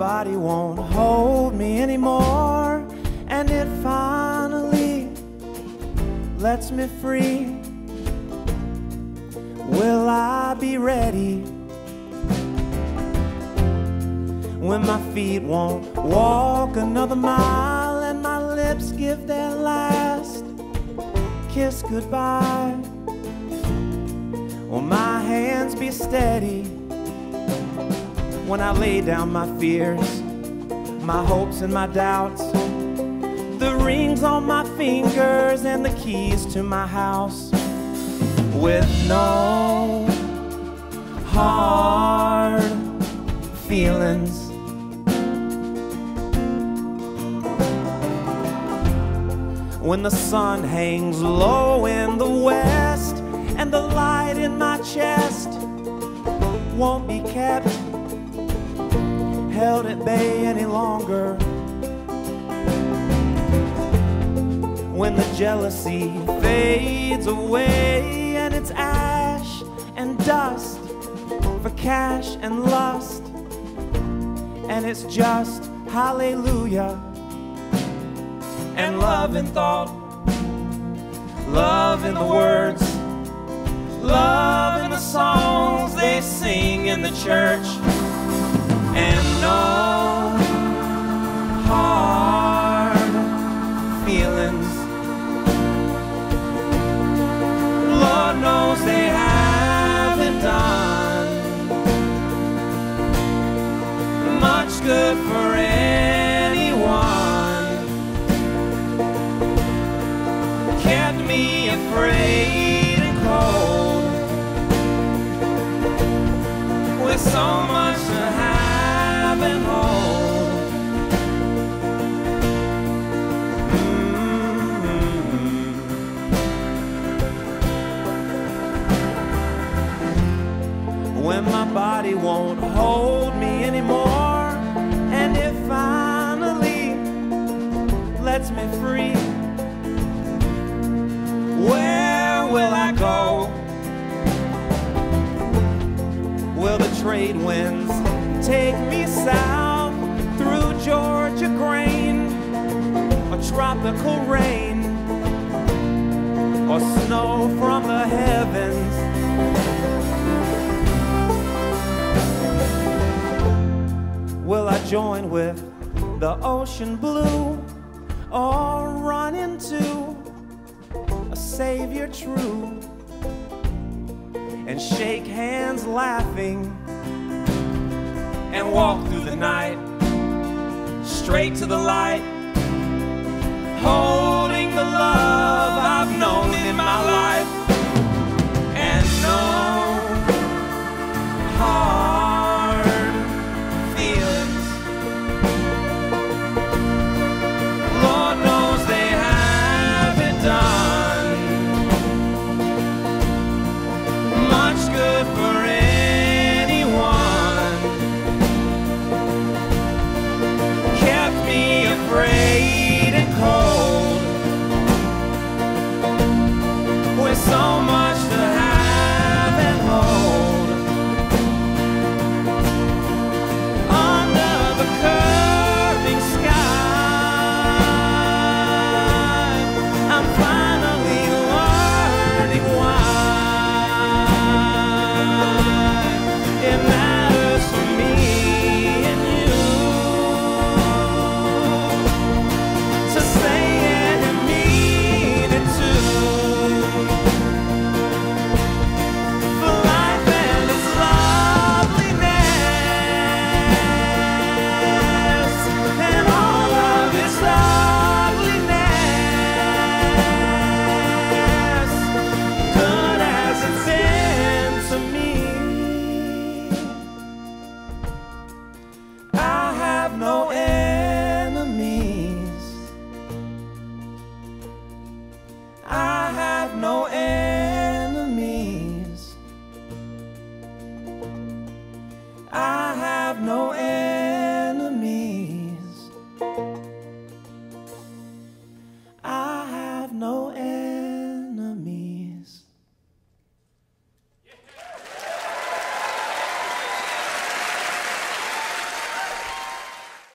body won't hold me anymore, and it finally lets me free, will I be ready when my feet won't walk another mile and my lips give their last kiss goodbye? Will my hands be steady when I lay down my fears, my hopes and my doubts, the rings on my fingers and the keys to my house, with no hard feelings? When the sun hangs low in the west and the light in my chest won't be kept, held at bay any longer, when the jealousy fades away and it's ash and dust for cash and lust, and it's just hallelujah and love in thought, love in the words, love in the songs they sing in the church, and no hard feelings. Lord knows they haven't done much good for anyone, kept me afraid and cold, with so much to have and hold. When my body won't hold me anymore, and it finally lets me free, where will I go? Will the trade winds take me south through Georgia grain, or tropical rain, or snow from the heavens? Will I join with the ocean blue, or run into a Savior true and shake hands laughing and walk through the night straight to the light, holding the love I've known in my life, and no hard feelings. Lord knows they haven't done much good for anyone, kept me afraid and cold, with so much to have and hold. Under the curving sky, I'm finally learning why it matters for me and you to say it and mean it too, for life and its loveliness, and all of its ugliness, good as it's been to me. I have no enemies. I have no enemies. I have no enemies.